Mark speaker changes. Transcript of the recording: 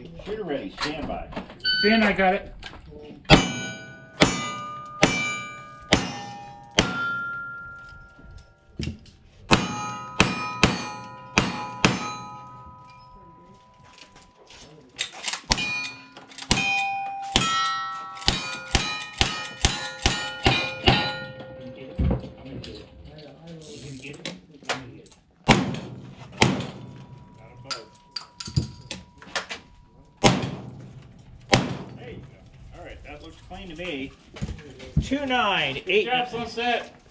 Speaker 1: Shooter ready, stand by.
Speaker 2: Finn, I got it.
Speaker 1: There you go. All right, that looks clean to me.
Speaker 3: 2-9,
Speaker 1: Good job, Sunset.